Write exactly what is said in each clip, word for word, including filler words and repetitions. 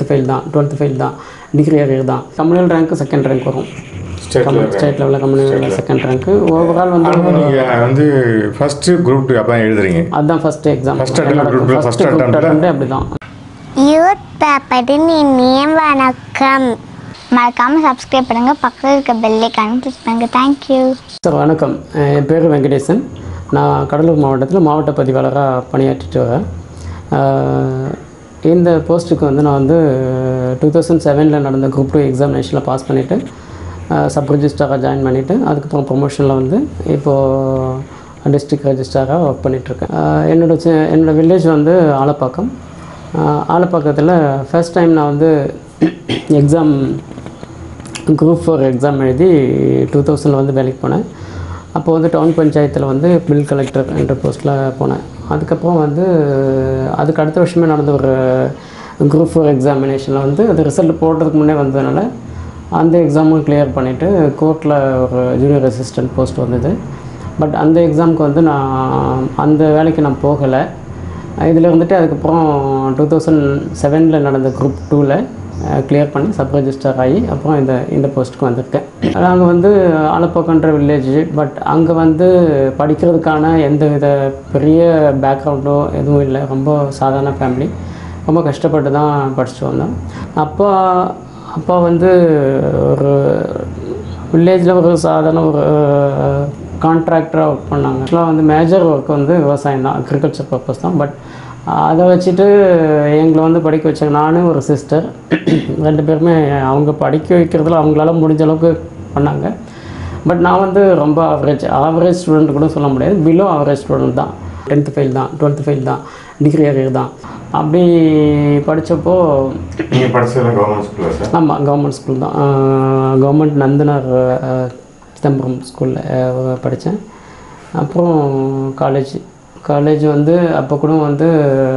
Fail தான், twelfth fail தான், degree arrear தான். கம்யூனல் ரேங்க்கு செகண்ட் ரேங்க் வரும். ஸ்டேட் லெவலில் கம்யூனல் செகண்ட் ரேங்க்கு. ஓவரால் வந்து நீங்கள் வந்து ஃபஸ்ட்டு குரூப் டூ அப்போ எழுதுறீங்க. அதுதான் first exam. First attempt first attempt அப்படி தான். யூத் பேப்பரின் இனிய வணக்கம். மறக்காமல் சப்ஸ்கிரைப் பண்ணுங்கள், பக்கத்தில் இருக்க பெல் ஐகானை கிளிக் பண்ணுங்கள். Thank you sir. வணக்கம், என் பேர் வெங்கடேசன். நான் கடலூர் மாவட்டத்தில் மாவட்ட பதிவாளராக பணியாற்றிட்டு வரேன். இந்த போஸ்ட்டுக்கு வந்து நான் வந்து டூ தௌசண்ட் செவனில் நடந்த குரூப் டூ எக்ஸாமினேஷனில் பாஸ் பண்ணிவிட்டு சப் ரிஜிஸ்டராக ஜாயின் பண்ணிவிட்டு அதுக்கப்புறம் ப்ரொமோஷனில் வந்து இப்போது டிஸ்ட்ரிக்ட் ரெஜிஸ்டராக ஒர்க் பண்ணிகிட்ருக்கேன். என்னோடய சி என்னோடய வில்லேஜ் வந்து ஆலப்பாக்கம். ஆலப்பாக்கத்தில் ஃபர்ஸ்ட் டைம் நான் வந்து எக்ஸாம் குரூப் ஃபோர் எக்ஸாம் எழுதி டூ தௌசண்டில் வந்து வேலைக்கு போனேன். அப்போ வந்து டவுன் பஞ்சாயத்தில் வந்து பில் கலெக்டர் என்ற போஸ்ட்டில் போனேன். அதுக்கப்புறம் வந்து அதுக்கு அடுத்த வருஷமே நடந்த ஒரு குரூப் ஃபோர் எக்ஸாமினேஷனில் வந்து அது ரிசல்ட் போடுறதுக்கு முன்னே வந்ததுனால அந்த எக்ஸாமும் கிளியர் பண்ணிவிட்டு கோர்ட்டில் ஒரு ஜூனியர் அசிஸ்டன்ட் போஸ்ட் வந்தது. பட் அந்த எக்ஸாமுக்கு வந்து நான் அந்த வேலைக்கு நான் போகலை. இதில் இருந்துட்டு அதுக்கப்புறம் டூ தௌசண்ட் செவனில் நடந்த குரூப் டூவில் கிளியர் பண்ணி சப் ரெஜிஸ்டர் ஆகி அப்புறம் இந்த இந்த போஸ்ட்டுக்கு வந்திருக்கேன். நாங்கள் வந்து ஆலப்பாக்கன்ற வில்லேஜ். பட் அங்கே வந்து படிக்கிறதுக்கான எந்த வித பெரிய பேக்ரவுண்டோ எதுவும் இல்லை. ரொம்ப சாதாரண ஃபேமிலி. ரொம்ப கஷ்டப்பட்டு தான் படிச்சுட்டு வந்தோம். அப்பா அப்பா வந்து ஒரு வில்லேஜில் ஒரு சாதாரண ஒரு கான்ட்ராக்டராக ஒர்க் பண்ணாங்க. ஆக்சுவலாக வந்து மேஜர் ஒர்க் வந்து விவசாயம் தான், அக்ரிகல்ச்சர் பர்பஸ் தான். பட் அதை வச்சுட்டு எங்களை வந்து படிக்க வச்சாங்க. நானும் ஒரு சிஸ்டர், ரெண்டு பேருமே அவங்க படிக்க வைக்கிறதுல அவங்களால முடிஞ்ச அளவுக்கு பண்ணாங்க. பட் நான் வந்து ரொம்ப ஆவரேஜ் ஆவரேஜ் ஸ்டூடெண்ட் கூட சொல்ல முடியாது, பிலோ ஆவரேஜ் ஸ்டூடெண்ட் தான். டென்த்து ஃபெயில் தான், டுவெல்த்து ஃபெயில் தான், டிகிரி அரியர் தான். அப்படி படித்தப்போ நீங்கள் படித்தது கவர்மெண்ட் ஸ்கூலா சார்? ஆமாம், கவர்மெண்ட் ஸ்கூல் தான். கவர்மெண்ட் நந்தனார் சிதம்பரம் ஸ்கூலில் படித்தேன். அப்புறம் காலேஜ் காலேஜ் வந்து அப்போ கூட வந்து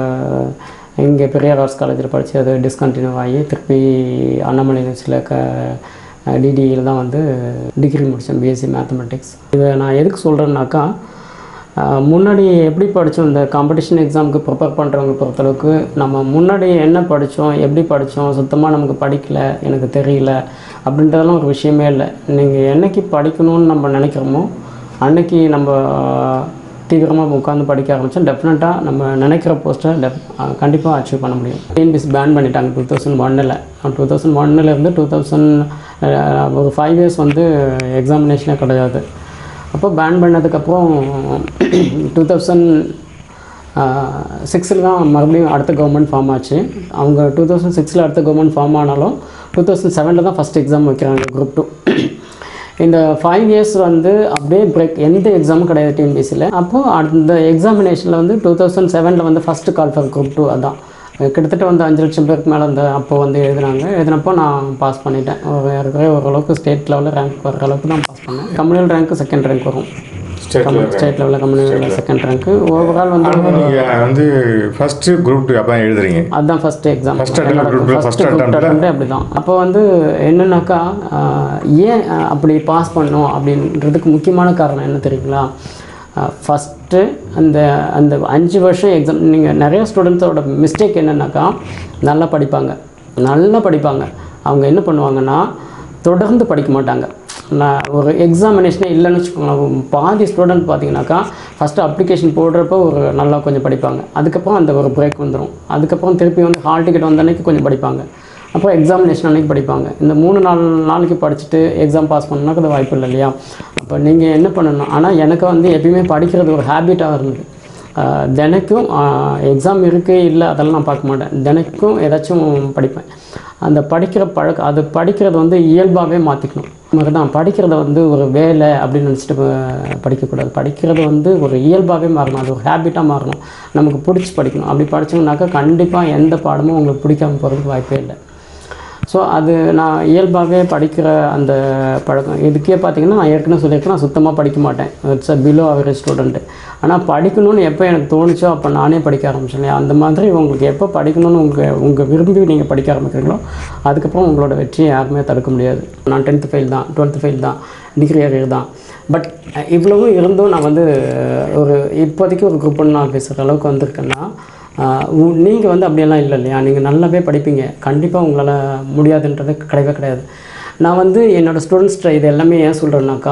இங்கே பெரியார் ஆர்ட்ஸ் காலேஜில் படித்து அது டிஸ்கண்டினியூ ஆகி திருப்பி அண்ணாமலை யூனிவர்சிட்டியில் க டிடியில் தான் வந்து டிகிரி முடித்தேன், பிஎஸ்சி மேத்தமெட்டிக்ஸ். இதை நான் எதுக்கு சொல்கிறேன்னாக்கா, முன்னாடி எப்படி படித்தோம், இந்த காம்படிஷன் எக்ஸாமுக்கு ப்ரிப்பேர் பண்ணுறவங்க பொறுத்தளவுக்கு நம்ம முன்னாடி என்ன படித்தோம், எப்படி படித்தோம், சுத்தமாக நமக்கு படிக்கலை, எனக்கு தெரியல அப்படின்றதெல்லாம் ஒரு விஷயமே இல்லை. நீங்கள் என்றைக்கு படிக்கணும்னு நம்ம நினைக்கிறோமோ அன்றைக்கி நம்ம தீவிரமாக உட்காந்து படிக்க ஆரம்பித்தோம். டெஃபினட்டாக நம்ம நினைக்கிற போஸ்ட்டை டெஃப் கண்டிப்பாக அச்சீவ் பண்ண முடியும். ஐ.P.S பேன் பண்ணிட்டாங்க டூ தௌசண்ட் ஒன்னில். டூ தௌசண்ட் ஒன்னிலேருந்து டூ தௌசண்ட் ஒரு ஃபைவ் இயர்ஸ் வந்து எக்ஸாமினேஷனே கிடையாது. அப்போ பேன் பண்ணதுக்கப்புறம் டூ தௌசண்ட் சிக்ஸில் தான் மறுபடியும் அடுத்த கவர்மெண்ட் ஃபார்ம் ஆச்சு. அவங்க டூ தௌசண்ட் சிக்ஸில் அடுத்த கவர்மெண்ட் ஃபார்ம் ஆனாலும் டூ தௌசண்ட் செவனில் தான் ஃபஸ்ட் எக்ஸாம் வைக்கிறாங்க குரூப் டூ. இந்த ஃபைவ் இயர்ஸ் வந்து அப்படியே பிரேக், எந்த எக்ஸாமும் கிடையாது டிஎன்பிஎஸ்சியில். அப்போது அந்த எக்ஸாமினேஷனில் வந்து டூ தௌசண்ட் செவனில் வந்து first call for group two. அதுதான் கிட்டத்தட்ட வந்து அஞ்சு லட்சம் பேருக்கு மேலே அந்த அப்போ வந்து எழுதினாங்க. எழுதினப்போ நான் பாஸ் பண்ணிட்டேன். ஒரு ஏற்கனவே ஓரளவுக்கு ஸ்டேட் லெவலில் ரேங்க் வர அளவுக்கு நான் பாஸ் பண்ணேன். கம்யூனல் ரேங்க்கு செகண்ட் ரேங்க் வரும். ஸ்டேட் லெவலில் கம்யூனல் செகண்ட் ரேங்க்கு. ஓவரால் வந்து நீங்கள் வந்து ஃபஸ்ட்டு குரூப் டூ அப்போ எழுதுறீங்க. அதுதான் ஃபஸ்ட்டு எக்ஸாம். ஃபஸ்ட் அட்டம் அப்படி தான். அப்போ வந்து என்னென்னாக்கா, ஏன் அப்படி பாஸ் பண்ணோம் அப்படின்றதுக்கு முக்கியமான காரணம் என்ன தெரியுங்களா? ஃபஸ்ட்டு அந்த அந்த அஞ்சு வருஷம் எக்ஸாம் நீங்கள் நிறைய ஸ்டூடெண்ட்ஸோட மிஸ்டேக் என்னென்னாக்கா, நல்லா படிப்பாங்க நல்லா படிப்பாங்க அவங்க என்ன பண்ணுவாங்கன்னா தொடர்ந்து படிக்க மாட்டாங்க. நான் ஒரு எக்ஸாமினேஷனே இல்லைன்னு வச்சுக்கோங்களேன். பாதி ஸ்டூடெண்ட் பார்த்தீங்கன்னாக்கா ஃபஸ்ட்டு அப்ளிகேஷன் போடுறப்போ ஒரு நல்லா கொஞ்சம் படிப்பாங்க. அதுக்கப்புறம் அந்த ஒரு பிரேக் வந்துடும். அதுக்கப்புறம் திருப்பி வந்து ஹால் டிக்கெட் வந்த அன்றைக்கி கொஞ்சம் படிப்பாங்க. அப்புறம் எக்ஸாமினேஷன் அன்றைக்கி படிப்பாங்க. இந்த மூணு நாலு நாளைக்கு படிச்சுட்டு எக்ஸாம் பாஸ் பண்ணணுன்னாக்க அது வாய்ப்பு இல்லை இல்லையா? அப்போ நீங்கள் என்ன பண்ணணும், ஆனால் எனக்கு வந்து எப்பயுமே படிக்கிறது ஒரு ஹேபிட்டாக இருந்தது. தினைக்கும் எக்ஸாம் இருக்குது இல்லை அதெல்லாம் நான் பார்க்க மாட்டேன். தினைக்கும் ஏதாச்சும் படிப்பேன். அந்த படிக்கிற பழக்கம், அது படிக்கிறது வந்து இயல்பாகவே மாற்றிக்கணும். நமக்கு தான் படிக்கிறத வந்து ஒரு வேலை அப்படின்னு நினச்சிட்டு படிக்கக்கூடாது. படிக்கிறது வந்து ஒரு இயல்பாகவே மாறணும், அது ஒரு ஹேபிட்டாக மாறணும். நமக்கு பிடிச்சி படிக்கணும். அப்படி படித்தோம்னாக்கா கண்டிப்பாக எந்த பாடமும் உங்களுக்கு பிடிக்காமல் போகிறதுக்கு வாய்ப்பே இல்லை. ஸோ அது நான் இயல்பாகவே படிக்கிற அந்த பழக்கம். இதுக்கே பார்த்திங்கன்னா நான் ஏற்கனவே சொல்லியிருக்கேன், நான் சுத்தமாக படிக்க மாட்டேன். It's a below average student. ஆனால் படிக்கணும்னு எப்போ எனக்கு தோணுச்சோ அப்போ நானே படிக்க ஆரம்பிச்சேன். அந்த மாதிரி உங்களுக்கு எப்போ படிக்கணும்னு உங்கள் உங்கள் விரும்பி நீங்கள் படிக்க ஆரம்பிக்கிறீங்களோ அதுக்கப்புறம் உங்களோட வெற்றியை யாருமே தடுக்க முடியாது. நான் டென்த்து ஃபெயில் தான், டுவெல்த்து ஃபெயில் தான், டிகிரி அரியர் தான். பட் இவ்வளவும் இருந்தும் நான் வந்து ஒரு இப்போதைக்கு ஒரு குரூப் ஒன்று நான் பேசுகிற அளவுக்கு வந்திருக்கேன்னா நீங்கள் வந்து அப்படியெல்லாம் இல்லை இல்லையா, நீங்கள் நல்லாவே படிப்பீங்க, கண்டிப்பாக உங்களால் முடியாதுன்றது கிடையவே கிடையாது. நான் வந்து என்னோடய ஸ்டூடெண்ட்ஸ்கிட்ட இது எல்லாமே ஏன் சொல்கிறேன்னாக்கா,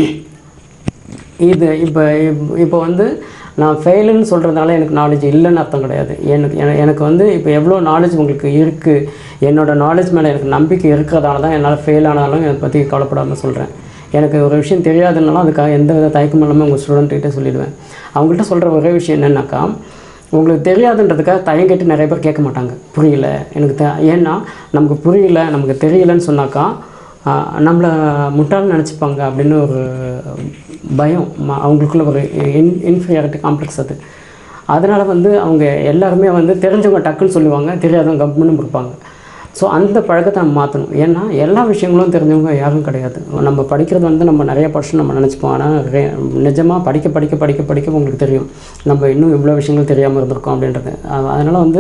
இது இப்போ இப்போ வந்து நான் ஃபெயிலுன்னு சொல்கிறதுனால எனக்கு நாலேஜ் இல்லைன்னு அர்த்தம் கிடையாது. எனக்கு எனக்கு வந்து இப்போ எவ்வளோ நாலேஜ் உங்களுக்கு இருக்குது, என்னோடய நாலேஜ் மேலே எனக்கு நம்பிக்கை இருக்கிறதால தான் என்னால் ஃபெயில் ஆனாலும் என்னை பற்றி கவலைப்படாமல் சொல்கிறேன். எனக்கு ஒரு விஷயம் தெரியாதுன்னாலும் அதுக்காக எந்த வித தயக்கம் இல்லாமல் உங்கள் ஸ்டூடெண்ட்கிட்ட சொல்லிவிடுவேன். அவங்கள்ட்ட சொல்கிற ஒரே விஷயம் என்னென்னாக்கா, உங்களுக்கு தெரியாதுன்றதுக்காக தயங்கிட்டு நிறைய பேர் கேட்க மாட்டாங்க. புரியல எனக்கு த ஏன்னா நமக்கு புரியல நமக்கு தெரியலன்னு சொன்னாக்கா நம்மளை முட்டாள்னு நினச்சிப்பாங்க அப்படின்னு ஒரு பயம், அவங்களுக்குள்ள ஒரு இன் இன்ஃபீரியாரிட்டி காம்ப்ளெக்ஸ் அது. அதனால் வந்து அவங்க எல்லாருமே வந்து தெரிஞ்சவங்க டக்குன்னு சொல்லுவாங்க, தெரியாதவங்க கம்முன்னு இருப்பாங்க. ஸோ அந்த பழக்கத்தை நம்ம மாற்றணும். ஏன்னா எல்லா விஷயங்களும் தெரிஞ்சவங்க யாரும் கிடையாது. நம்ம படிக்கிறது வந்து நம்ம நிறைய பர்சன் நம்ம நினச்சிப்போம். ஆனால் நிஜமாக படிக்க படிக்க படிக்க படிக்க உங்களுக்கு தெரியும் நம்ம இன்னும் இவ்வளோ விஷயங்கள் தெரியாமல் இருந்திருக்கோம் அப்படின்றது. அதனால் வந்து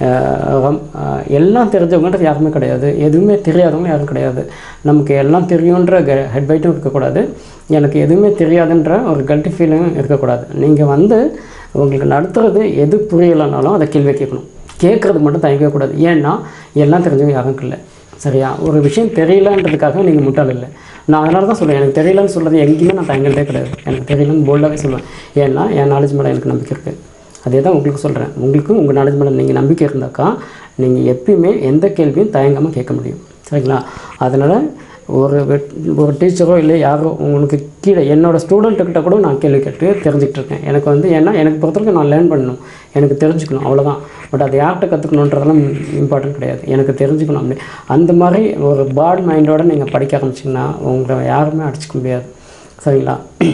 எல்லாம் தெரிஞ்சவங்கன்றது யாருமே கிடையாது, எதுவுமே தெரியாதவங்க யாரும் கிடையாது. நமக்கு எல்லாம் தெரியுன்ற ஹெட் வைட்டும் இருக்கக்கூடாது, எனக்கு எதுவுமே தெரியாதுன்ற ஒரு கல்ட்டி ஃபீலிங்கும் இருக்கக்கூடாது. நீங்கள் வந்து உங்களுக்கு நடத்துகிறது எது புரியலைனாலும் அதை கேள்வி கேட்கணும். கேட்குறது மட்டும் தயங்கக்கூடாது. ஏன்னா எல்லாம் தெரிஞ்சவங்க யாரும் இல்லை, சரியா? ஒரு விஷயம் தெரியலன்றதுக்காக நீங்கள் முட்டாள் இல்லை. நான் அதனால தான் சொல்லுவேன், எனக்கு தெரியலன்னு சொல்கிறது எங்கேயுமே நான் தயங்கதே கிடையாது. எனக்கு தெரியலன்னு போல்டாகவே சொல்லுவேன். ஏன்னா என் நாலேஜ் மேலே எனக்கு நம்பிக்கை இருக்குது. அதே தான் உங்களுக்கு சொல்கிறேன். உங்களுக்கும் உங்கள் நாலேஜ் மேலே நீங்கள் நம்பிக்கை இருந்தாக்கா நீங்கள் எப்பயுமே எந்த கேள்வியும் தயங்காமல் கேட்க முடியும், சரிங்களா? அதனால் ஒரு ஒரு டீச்சரோ இல்லை யாரோ உங்களுக்கு கீழே என்னோடய ஸ்டூடெண்ட்டுக்கிட்ட கூட நான் கேள்வி கேட்டு தெரிஞ்சுக்கிட்டு இருக்கேன். எனக்கு வந்து ஏன்னா எனக்கு பொறுத்தவரைக்கும் நான் லேர்ன் பண்ணணும், எனக்கு தெரிஞ்சுக்கணும், அவ்வளோதான். பட் அது யார்கிட்ட கற்றுக்கணுன்றதெல்லாம் இம்பார்ட்டன்ட் கிடையாது, எனக்கு தெரிஞ்சுக்கணும். அப்படி அந்த மாதிரி ஒரு பாட் மைண்டோடு நீங்கள் படிக்க ஆரம்பிச்சிங்கன்னா உங்களை யாருமே அடிச்சிக்க முடியாது, சரிங்களா?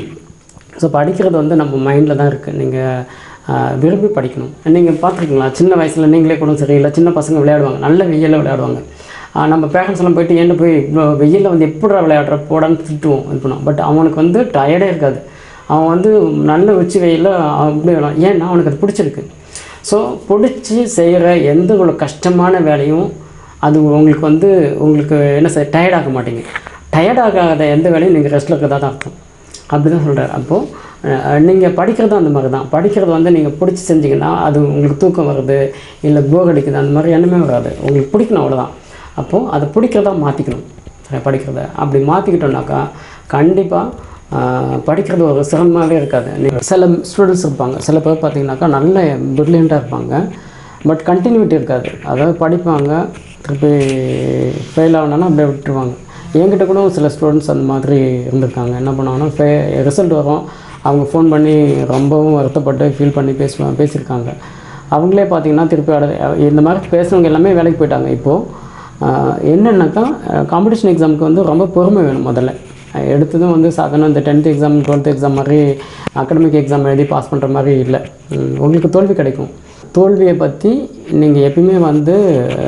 ஸோ படிக்கிறது வந்து நம்ம மைண்டில் தான் இருக்குது. நீங்கள் விரும்பி படிக்கணும். நீங்கள் பார்த்துருக்கீங்களா, சின்ன வயசில் நீங்களே கூட சரியில்லை, சின்ன பசங்க விளையாடுவாங்க, நல்ல வெயிலில் விளையாடுவாங்க. நம்ம பேரண்ட்ஸ் எல்லாம் போய்ட்டு ஏன்னு போய் இவ்வளோ வெயிலில் வந்து எப்படா விளையாடுற போடான்னு திட்டுவோம், இது பண்ணுவோம். பட் அவனுக்கு வந்து டயர்டே இருக்காது, அவன் வந்து நல்ல உச்சி வெயிலில் அப்படி விளையாடும். ஏன்னா அவனுக்கு அது பிடிச்சிருக்கு. ஸோ பிடிச்சி செய்கிற எந்த ஒரு கஷ்டமான வேலையும் அது உங்களுக்கு வந்து உங்களுக்கு என்ன செய்ய டயர்டாக மாட்டீங்க. டயர்டாகாத எந்த வேலையும் நீங்கள் ரெஸ்ட்டில் இருக்கிறதா தான் அர்த்தம். அப்படி தான் சொல்கிறார். அப்போது நீங்கள் படிக்கிறதும் அந்த மாதிரி தான். படிக்கிறது வந்து நீங்கள் பிடிச்சி செஞ்சிங்கன்னா அது உங்களுக்கு தூக்கம் வருது இல்லை போர் அடிக்குது அந்த மாதிரி எண்ணமே வராது, உங்களுக்கு பிடிக்கணும், அவ்வளோதான். அப்போது அதை பிடிக்கிறதா மாற்றிக்கணும் படிக்கிறத. அப்படி மாற்றிக்கிட்டோம்னாக்கா கண்டிப்பாக படிக்கிறது ஒரு சிரமமாகவே இருக்காது. சில ஸ்டூடெண்ட்ஸ் இருப்பாங்க, சில பேர் பார்த்திங்கனாக்கா நல்ல பிரில்லியண்ட்டாக இருப்பாங்க, பட் கண்டினியூட்டி இருக்காது. அதாவது படிப்பாங்க, திருப்பி ஃபெயில் ஆகணுன்னா அப்படியே விட்டுருவாங்க. என்கிட்ட கூட சில ஸ்டூடெண்ட்ஸ் அந்த மாதிரி இருந்திருக்காங்க. என்ன பண்ணுவாங்கன்னா ஃபே ரிசல்ட் வரும், அவங்க ஃபோன் பண்ணி ரொம்பவும் வருத்தப்பட்டு ஃபீல் பண்ணி பேசுவாங்க பேசியிருக்காங்க. அவங்களே பார்த்திங்கன்னா திருப்பி அட இந்த மாதிரி பேசுகிறவங்க எல்லாமே வேலைக்கு போயிட்டாங்க. இப்போது என்னென்னாக்கா காம்படிஷன் எக்ஸாமுக்கு வந்து ரொம்ப பொறுமை வேணும். முதல்ல எடுத்ததும் வந்து சாதாரண இந்த டென்த்து எக்ஸாம் டுவெல்த்து எக்ஸாம் மாதிரி அகடமிக் எக்ஸாம் எழுதி பாஸ் பண்ணுற மாதிரி இல்லை, உங்களுக்கு தோல்வி கிடைக்கும். தோல்வியை பற்றி நீங்கள் எப்பயுமே வந்து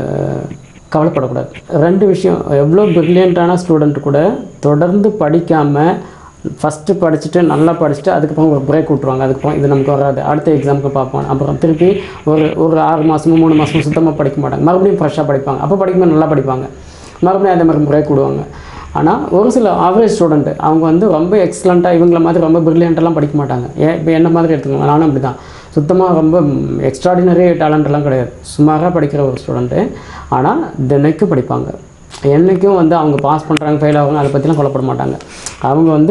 கவலைப்படக்கூடாது. ரெண்டு விஷயம், எவ்வளோ பிரில்லியண்ட்டான ஸ்டூடெண்ட் கூட தொடர்ந்து படிக்காமல் ஃபஸ்ட்டு படிச்சுட்டு நல்லா படிச்சுட்டு அதுக்கப்புறம் ஒரு பிரேக் விட்ருவாங்க. அதுக்கப்புறம் இது நமக்கு வராது, அடுத்த எக்ஸாமுக்கு பார்ப்போம். அப்புறம் திருப்பி ஒரு ஒரு ஆறு மாதமும் மூணு மாதமும் சுத்தமாக படிக்க மாட்டாங்க, மறுபடியும் ஃப்ரெஷ்ஷாக படிப்பாங்க. அப்போ படிக்கும்போது நல்லா படிப்பாங்க, மறுபடியும் அதே மாதிரி பிரேக் விடுவாங்க. ஆனால் ஒரு சில ஆவரேஜ் ஸ்டூடெண்ட்டு அவங்க வந்து ரொம்ப எக்ஸலண்ட்டாக இவங்கள மாதிரி ரொம்ப பிரில்லியண்ட்டெல்லாம் படிக்க மாட்டாங்க. ஏன் இப்போ என்ன மாதிரி எடுத்துக்கோங்க, நானும் அப்படி தான். சுத்தமாக ரொம்ப எக்ஸ்ட்ராடினரி டேலண்ட்லாம் கிடையாது, சுமாராக படிக்கிற ஒரு ஸ்டூடெண்ட்டு. ஆனால் தினைக்கும் படிப்பாங்க, என்றைக்கும் வந்து அவங்க பாஸ் பண்ணுறாங்க ஃபெயில் ஆகுங்க அதை பற்றிலாம் கொல்லப்பட மாட்டாங்க. அவங்க வந்து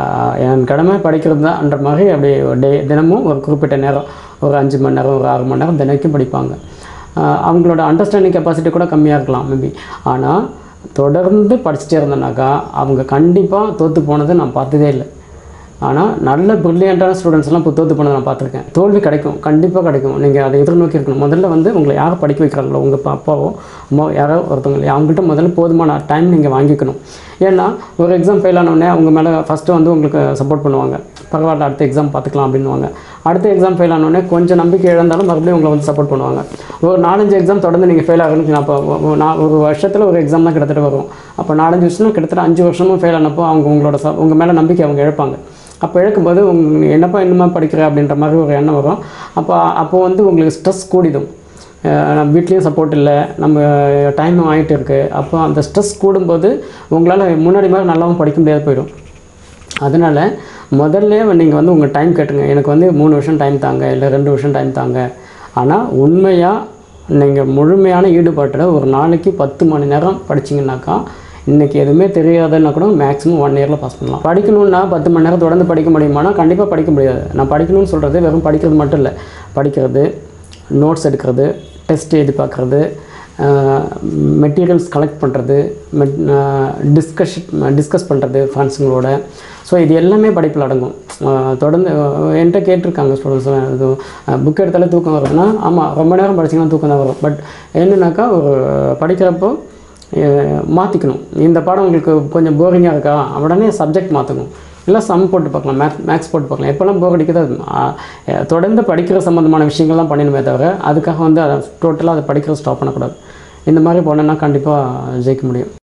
என் கடமை படிக்கிறது தான்ன்ற மாதிரி அப்படி டே தினமும் ஒரு குறிப்பிட்ட நேரம், ஒரு அஞ்சு மணி நேரம் ஒரு ஆறு மணி நேரம் தினைக்கும் படிப்பாங்க. அவங்களோட அண்டர்ஸ்டாண்டிங் கெப்பாசிட்டி கூட கம்மியாக இருக்கலாம் மேபி, ஆனால் தொடர்ந்து படிச்சுட்டே இருந்தோன்னாக்கா அவங்க கண்டிப்பாக தோற்று போனதை நான் பார்த்ததே இல்லை. ஆனால் நல்ல பிரில்லியண்ட்டான ஸ்டூடெண்ட்ஸ்லாம் இப்போ தோற்று போனதை நான் பார்த்துருக்கேன். தோல்வி கிடைக்கும், கண்டிப்பாக கிடைக்கும். நீங்கள் அதை எதிர்நோக்கி இருக்கணும். முதல்ல வந்து உங்களை யாரை படிக்க வைக்கிறாங்களோ, உங்கள் அப்பாவோ அம்மா யாரோ ஒருத்தவங்க, அவங்கள்ட்ட முதல்ல போதுமான டைம் நீங்கள் வாங்கிக்கணும். ஏன்னா ஒரு எக்ஸாம் ஃபெயில் ஆனோடனே அவங்க மேலே ஃபஸ்ட்டு வந்து உங்களுக்கு சப்போர்ட் பண்ணுவாங்க, பரவாயில்ல அடுத்த எக்ஸாம் பார்த்துக்கலாம் அப்படின்வாங்க. அடுத்த எக்ஸாம் ஃபெயில் ஆனோடனே கொஞ்சம் நம்பிக்கை இழந்தாலும் மறுபடியும் உங்களை வந்து சப்போர்ட் பண்ணுவாங்க. ஒரு நாலஞ்சு எக்ஸாம் தொடர்ந்து நீங்கள் ஃபெயில் ஆகணும். அப்போ நான் ஒரு வருஷத்தில் ஒரு எக்ஸாம் தான் கிட்டத்தட்ட வரும். அப்போ நாலஞ்சு வருஷம் கிட்டத்தட்ட அஞ்சு வருஷமும் ஃபெயில் ஆனப்போ அவங்க உங்களோட ச உங்கள் மேலே நம்பிக்கை அவங்க இழப்பாங்க. அப்போ இழக்கும்போது உங் என்னப்பா இன்னுமா படிக்கிற அப்படின்ற மாதிரி ஒரு எண்ணம் வரும். அப்போ அப்போது வந்து உங்களுக்கு ஸ்ட்ரெஸ் கூடிடும். நம்ம வீட்லேயும் சப்போர்ட் இல்லை, நம்ம டைமும் ஆகிட்டு இருக்குது. அப்போ அந்த ஸ்ட்ரெஸ் கூடும்போது உங்களால் முன்னாடி மாதிரி நல்லாவும் படிக்க முடியாது போயிடும். அதனால் முதல்ல நீங்கள் வந்து உங்கள் டைம் கேட்டுங்க, எனக்கு வந்து மூணு வருஷம் டைம் தாங்க, இல்லை ரெண்டு வருஷம் டைம் தாங்க ஆனால் உண்மையாக நீங்கள் முழுமையான ஈடுபாட்டில் ஒரு நாளைக்கு பத்து மணி நேரம் படிச்சிங்கனாக்கா இன்றைக்கி எதுவுமே தெரியாதுன்னா கூட மேக்ஸிமம் ஒன் இயரில் பாஸ் பண்ணலாம். படிக்கணுன்னா பத்து மணி நேரம் தொடர்ந்து படிக்க முடியுமானா கண்டிப்பாக படிக்க முடியாது. நான் படிக்கணும்னு சொல்கிறது வெறும் படிக்கிறது மட்டும் இல்லை, படிக்கிறது, நோட்ஸ் எடுக்கிறது, டெஸ்ட் எழுதி பார்க்குறது, மெட்டீரியல்ஸ் கலெக்ட் பண்ணுறது, மெட் டிஸ்கஷ் டிஸ்கஸ் பண்ணுறது ஃப்ரெண்ட்ஸுங்களோட. ஸோ இது எல்லாமே படிப்பில் அடங்கும். தொடர்ந்து என்கிட்ட கேட்டிருக்காங்க ஸ்டூடெண்ட்ஸ், இது புக் எடுத்தாலே தூக்கம் வருதுன்னா ஆமாம் ரொம்ப நேரம் படிச்சிங்கன்னா தூக்கம் தான் வரும். பட் என்னன்னாக்கா ஒரு படிக்கிறப்போ மாற்றிக்கணும். இந்த பாடம் உங்களுக்கு கொஞ்சம் போரிங்காக இருக்கா உடனே சப்ஜெக்ட் மாற்றணும், இல்லை சம் போட்டு பார்க்கலாம், மேத் மேக்ஸ் போட்டு பார்க்கலாம். எப்போல்லாம் போர் அடிக்குது தொடர்ந்து படிக்கிற சம்மந்தமான விஷயங்கள்லாம் பண்ணணுமே தவிர அதுக்காக வந்து அதை டோட்டலாக அதை படிக்கிற ஸ்டாப் பண்ணக்கூடாது. இந்த மாதிரி போனோன்னா கண்டிப்பாக ஜெயிக்க முடியும்.